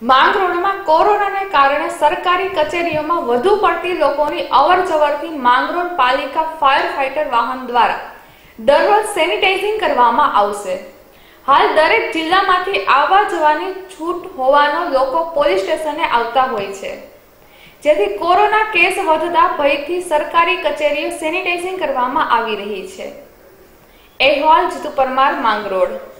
માંગરોળમાં કોરોનાને કારણે સરકારી કચેરીઓમાં વધુ પડતી લોકોની અવરજવરથી માંગરોળ પાલિકા ફાયર ફાઈટર વાહન દ્વારા દરરોજ સેનિટાઇઝિંગ કરવામાં આવશે। હાલ દરેક જિલ્લામાંથી આવવા જવાની છૂટ હોવાનો લોકો પોલીસ સ્ટેશને આવતા હોય છે, જેથી કોરોના કેસ વધતા ભયથી સરકારી કચેરીઓ સેનિટાઇઝિંગ કરવામાં આવી રહી છે। અહેવાલ જીતુ પરમાર, માંગરોળ।